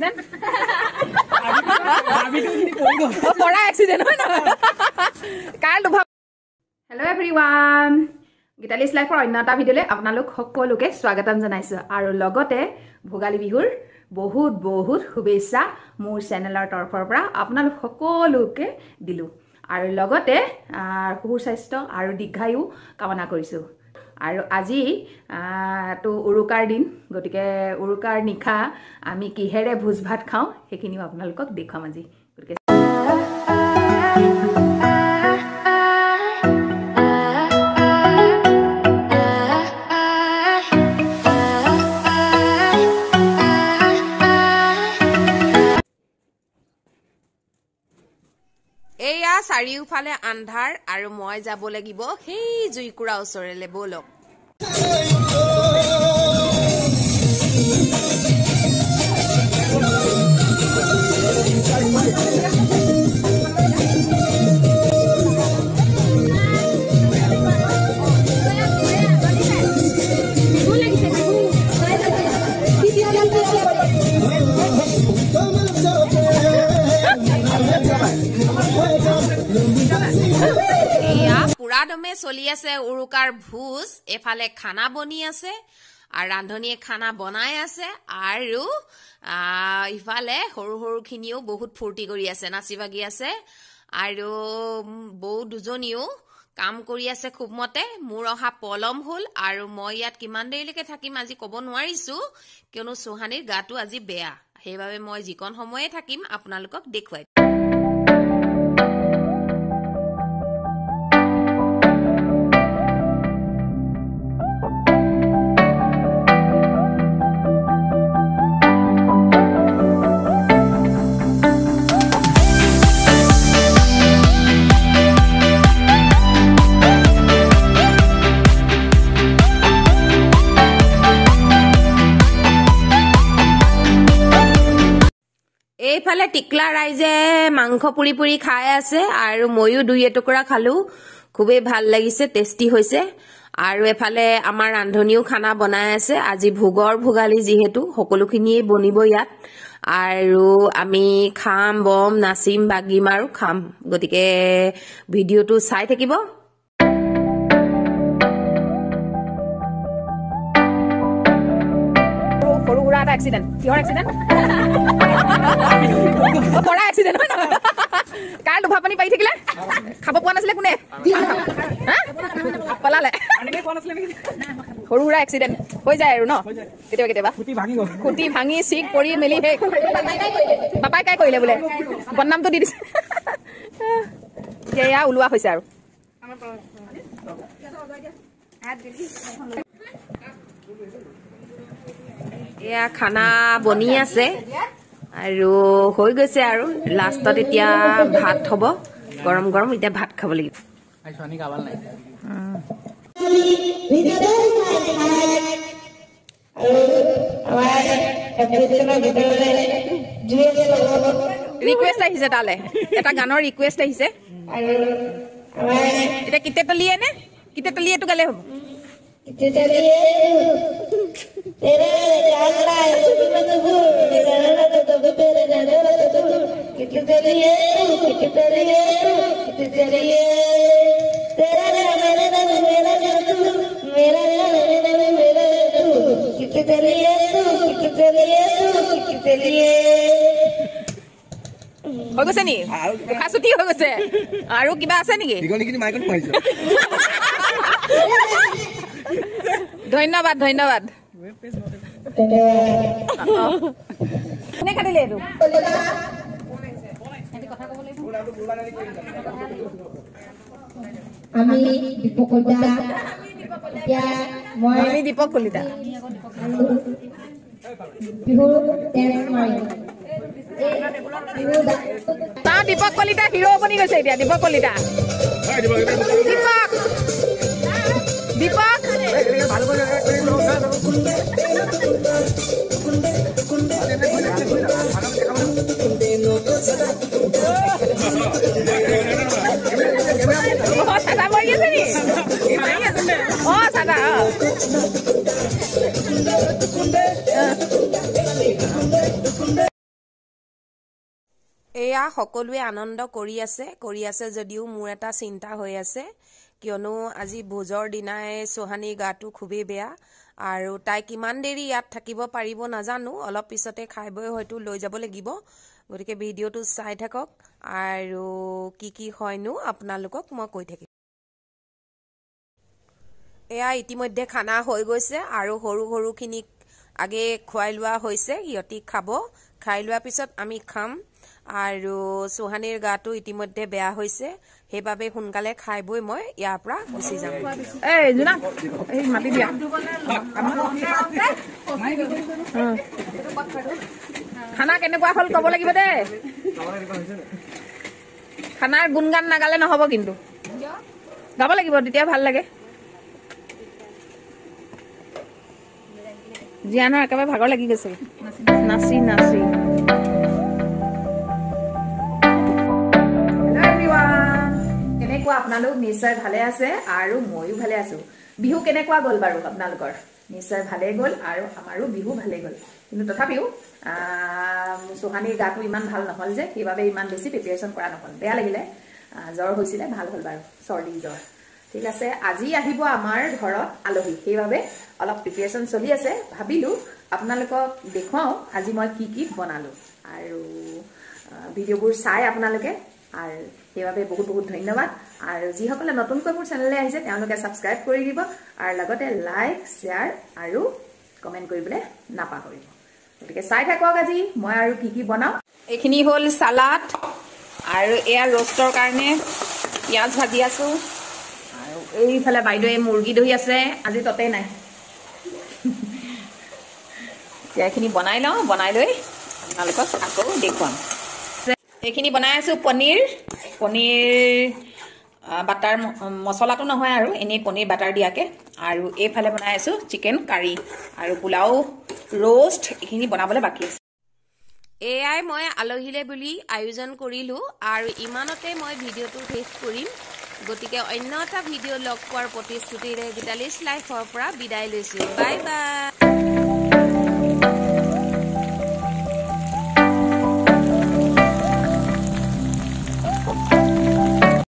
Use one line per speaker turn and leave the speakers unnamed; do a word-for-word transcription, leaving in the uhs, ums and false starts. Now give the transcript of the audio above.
accident? Pora accident. Hello everyone. Gitali'slife for another video le apnalok hokkoluke swagatam janaisu aru logote bhogali bihur বহুত বহুত শুভেচ্ছা মোৰ চেনেলৰ তৰফৰ পৰা আপোনালোক সকলোকে দিলু আৰু লগতে সুৰ স্বাস্থ্য আৰু দীৰ্ঘায়ু কামনা কৰিছো আৰু আজি তো উৰুকাৰ দিন গতিকে উৰুকাৰ নিখা আমি কিহেৰে ভোজ ভাত খাওঁ হেকিনিও আপোনালোকক দেখাম আজি গতিকে এয়া চাৰিওফালে আন্ধাৰ আৰু মই যাব লাগিব সেই জুইকুৰা ওচৰলে বলক পুৰাদমে চলি আছে উৰুকাৰ ভোজ এফালে খানা বনি আছে আৰু ৰান্ধনীয়ে খানা বনাই আছে আৰু ইফালে সৰু সৰু খিনিও বহুত ফূৰ্তি কৰি আছে নাচি বাগি আছে আৰু বৌ দুজনীও কাম কৰি আছে খুব মতে মোৰ অহা পলম হল আৰু মই ইয়াত কিমান দেৰিলৈকে থাকিম আজি ক'ব নোৱাৰিছো কিয়নো সোহানীৰ গাটো আজি বেয়া সেইবাবে মই যিকন সময়ে থাকিম আপোনালোকক দেখুৱাই এইফালে টিকলা ৰাইজে মাংস পুৰি পুৰি খাই আছে আৰু ময়ো দুই এটুকুৰা খালো খুবেই ভাল লাগিছে টেষ্টি হৈছে আৰু এফালে আমাৰ ৰান্ধনীও খানা বনাই আছে আজি ভোগৰ ভোগালী যিহেতু সকলোখিনিয়ে বনিব ইয়াত আৰু আমি খাম বম নাচিম বাগিম আৰু খাম গতিকে ভিডিঅ'টো চাই থাকিব সৰু সুৰা এটা এক্সিডেণ্ট কিহৰ এক্সিডেণ্ট পৰা এক্সিডেণ্ট হয় নহয় কাৰ লোভা পানী পাই থাকিলে খাব পোৱা নাছিলে কোনে পলালে সৰু সুৰা এক্সিডেণ্ট হৈ যায় আৰু ন কেতিয়াবা কেতিয়াবা খুটি ভাঙি চিক পৰি মেলি সেই বাপাই কাই কৰিলে বোলে বদনামটো দি দিছে এয়া ওলোৱা হৈছে আৰু এয়া খানা বনি আছে আৰু হৈ গৈছে আৰু লাষ্টত এতিয়া ভাত হ'ব গৰম গৰম এতিয়া ভাত খাব লাগিব ৰিকুৱেষ্ট আহিছে তালে এটা গানৰ ৰিকুৱেষ্ট আহিছে এতিয়া কিতে তলিয়ে নে কিতে তলিয়েটো গালে হ'ব तेरे जागला है कितने चलिए कितने चलिए कितने चलिए तेरा मेरा नाम मेरा तू मेरा नाम मेरा तू कितने चलिए कितने चलिए कितने चलिए হৈ গৈছে নি খাসুতি হৈ গৈছে আৰু কিবা আছে নেকি ধন্যবাদ ধন্যবাদ কোনে কাটিলে এইটো আমি দীপক কলিতা এতিয়া মই আমি দীপক কলিতা বিহু ডেন্স মাৰি তা দীপক কলিতা হিৰো বনি গৈছে এতিয়া দীপক কলিতা দীপক দীপক ভালো করে সাদা মই গেছে নি ও সাদা
এয়া সকলোৱে আনন্দ কৰি আছে কৰি আছে যদিও মোৰ এটা চিন্তা হৈ আছে কিয়নো আজি ভোজৰ দিনাই সোহানীৰ গাটো খুবেই বেয়া আৰু তাই কিমান দেৰি ইয়াত থাকিব পাৰিব নাজানো অলপ পিছতে খাই বৈ হয়তো লৈ যাব লাগিব গতিকে ভিডিঅ'টো চাই থাকক আৰু কি কি হয়নো আপোনালোকক মই কৈ থাকিম এয়া ইতিমধ্যে খানা হৈ গৈছে আৰু সৰু সৰুখিনিক আগে খুৱাই লোৱা হৈছে ইয়তি খাব খাই লোৱা পিছত আমি খাম আৰু সোহানীৰ গাটো ইতিমধ্যে বেয়া হৈছে হেবাবে সোনকালে খাই বই মই ইয়াৰ পৰা গুচি যাম
এই জুনা এই মাটি দিয়া খানা কেনেকুৱা হল কব লাগিব দে খানাৰ গুণগান নাগালে নহব কিন্তু গাব লাগিব তেতিয়া ভাল লাগে জিয়ানৰ একেবাৰে ভাগৰ লাগি গৈছে নাচি নাচি কেনেকুৱা আপোনালোক নিশ্চয় ভালে আছে আৰু ময়ো ভালে আছো বিহু কেনেকুৱা গ'ল বাৰু আপোনালোকৰ নিশ্চয় ভালে গ'ল আৰু আমাৰো বিহু ভালে গ'ল কিন্তু তথাপিও সোহানীৰ গাটো ইমান ভাল নহল যে সেইবাবে ইমান বেছি প্ৰিপাৰেশ্যন কৰা নহল বেয়া লাগিলে জ্বৰ হৈছিলে ভাল হ'ল বাৰু চৰ্দি জ্বৰ ঠিক আছে আজি আহিব আমাৰ ঘৰত আলহী সেইবাবে অলপ প্ৰিপাৰেশ্যন চলি আছে ভাবিলো আপোনালোকক দেখুৱাও আজি মই কি কি বনালো আৰু ভিডিঅ'বোৰ চাই আপোনালোকে আৰু সেইবাবে বহুত বহুত ধন্যবাদ আৰু যিসকলে নতুনকৈ মোৰ চেনেললৈ আহিছে তেওঁলোকে ছাবস্ক্ৰাইব কৰি দিব আৰু লগতে লাইক শ্বেয়াৰ আৰু কমেণ্ট কৰিবলৈ নাপাহৰিব গতিকে চাই থাকক আজি মই আৰু কি কি বনাওঁ এইখিনি হ'ল চালাড আৰু এয়া ৰোষ্টৰ কাৰণে পিঁয়াজ ভাজি আছো আৰু এইফালে বাইদেৱে মুৰ্গী দহি আছে আজি ততেই নাই এতিয়া এইখিনি বনাই লওঁ বনাই লৈ আপোনালোকক আকৌ দেখুৱাম এইখিনি বনাই আছো পনীৰ পনীৰ বাটাৰ মছলাটো নহয় আৰু এনেই পনীৰ বাটাৰ দিয়াকে আৰু এইফালে বনাই আছো চিকেন কাৰী আৰু পোলাও ৰোষ্ট এইখিনি বনাবলৈ বাকী আছে
এয়াই মই আলহীলে বুলি আয়োজন কৰিলো আৰু ইমানতে মই ভিডিঅ'টো শেষ কৰিম গতিকে অন্য এটা ভিডিঅ' লগ পোৱাৰ প্ৰতিশ্ৰুতিৰে গীতালিছ লাইফৰ পৰা বিদায় লৈছো বাই বাই